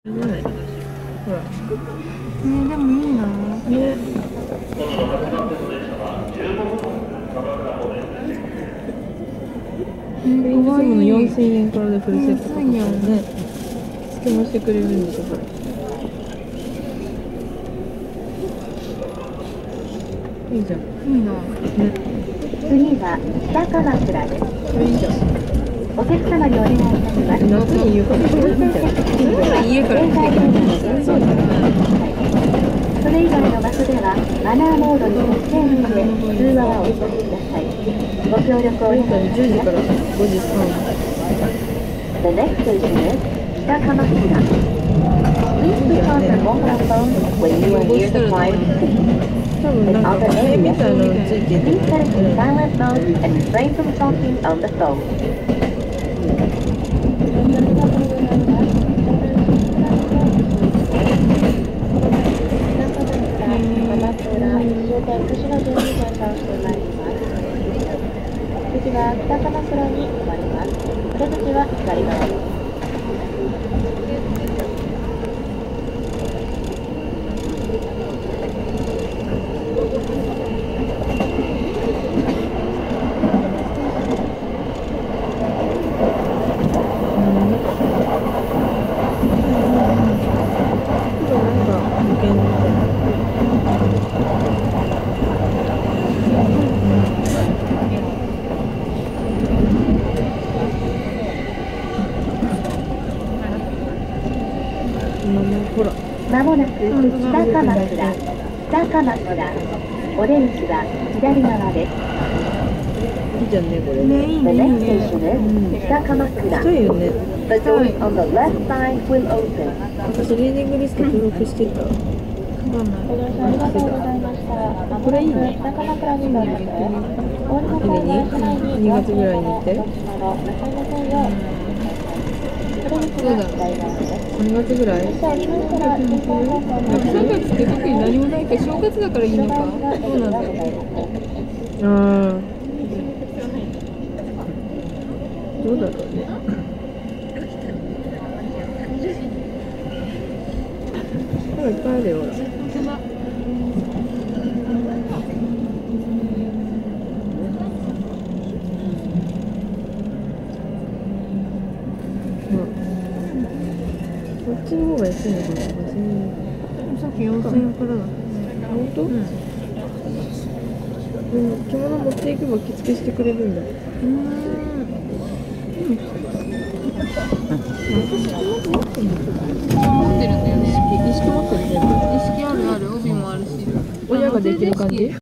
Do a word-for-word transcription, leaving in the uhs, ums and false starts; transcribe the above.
じゃない。ほら。 えー、でもいいな。 ね。 えー、 プリントセムのよんかせんえんからでフルセットとかね。 いいよね。 つけましてくれるんでしょ、これ。いいじゃん。 いいな。 ね。 次は北鎌倉です。 これいいじゃん。 お客様にお願いいたします。 夏に言うからこれいいんじゃん。 家から来てくる。 そうだね。 それ以外の場所ではマナーモードに設定の上通話はお控えください。ご協力をお願いいたします。 じゅうじからごじさん。 The next station is 北鎌倉。Please switch on your mobile phone when you are near the quiet seat. 多分なんか画面みたいなのついてて。 Please set it to silent mode and refrain from talking on the phone. 次は北鎌倉に停まります。出口は左側です。 ほら。 まもなく北鎌倉、北鎌倉。お出口は左側です。 いいじゃんね、これ。 ね、いい The ね、いい next ね。 station is 北鎌倉。 したいよね。 The doors on the left side will open. 私リーディングリスト登録してた。 わかんない。 ご乗車ありがとうございました。 これいいね。 北鎌倉に到着。お降りの際は車内ににがつぐらいに行って。 お持ちなどなさいませんよう。それにそうだろう。 にがつぐらい。 降りましたら進行方向にさんがつって特に何もないから正月だからいいのか。そうなんだよ。 ああ。どうだろうね。ほらいっぱいあるよ。ほら。こっちの方が安いのかな。 さっきよんせんえんからだ。 本当？うん。でも着物持っていけば着付けしてくれるんだよ。 うーん。私着物持ってるんだよ。持ってるんだよね。 意識持ってる全部。 意識あるある、帯もあるし。 親ができる感じ？